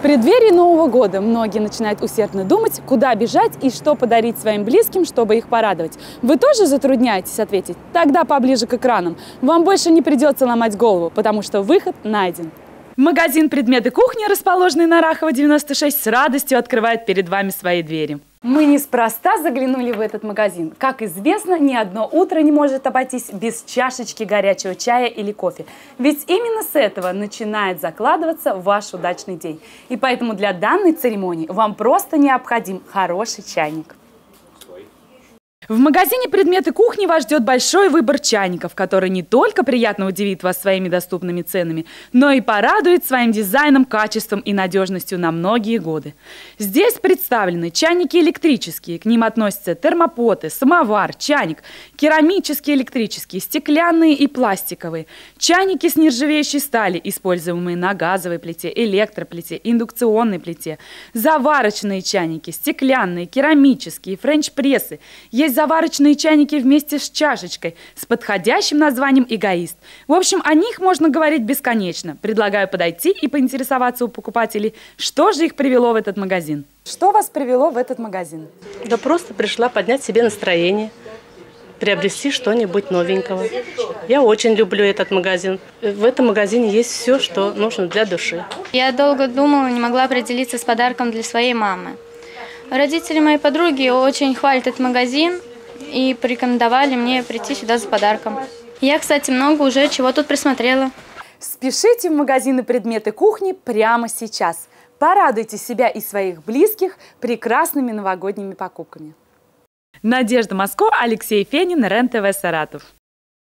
В преддверии Нового года многие начинают усердно думать, куда бежать и что подарить своим близким, чтобы их порадовать. Вы тоже затрудняетесь ответить? Тогда поближе к экранам. Вам больше не придется ломать голову, потому что выход найден. Магазин «Предметы кухни», расположенный на Рахова, 96, с радостью открывает перед вами свои двери. Мы неспроста заглянули в этот магазин. Как известно, ни одно утро не может обойтись без чашечки горячего чая или кофе. Ведь именно с этого начинает закладываться ваш удачный день. И поэтому для данной церемонии вам просто необходим хороший чайник. В магазине «Предметы кухни» вас ждет большой выбор чайников, который не только приятно удивит вас своими доступными ценами, но и порадует своим дизайном, качеством и надежностью на многие годы. Здесь представлены чайники электрические, к ним относятся термопоты, самовар, чайник, керамические, электрические, стеклянные и пластиковые, чайники с нержавеющей стали, используемые на газовой плите, электроплите, индукционной плите, заварочные чайники, стеклянные, керамические, френч-прессы. Есть заварочные чайники вместе с чашечкой, с подходящим названием «Эгоист». В общем, о них можно говорить бесконечно. Предлагаю подойти и поинтересоваться у покупателей, что же их привело в этот магазин. Что вас привело в этот магазин? Да просто пришла поднять себе настроение, приобрести что-нибудь новенького. Я очень люблю этот магазин. В этом магазине есть все, что нужно для души. Я долго думала, не могла определиться с подарком для своей мамы. Родители моей подруги очень хвалят этот магазин и порекомендовали мне прийти сюда за подарком. Я, кстати, много уже чего тут присмотрела. Спешите в магазины «Предметы кухни» прямо сейчас. Порадуйте себя и своих близких прекрасными новогодними покупками. Надежда Моско, Алексей Фенин, РЕН-ТВ Саратов.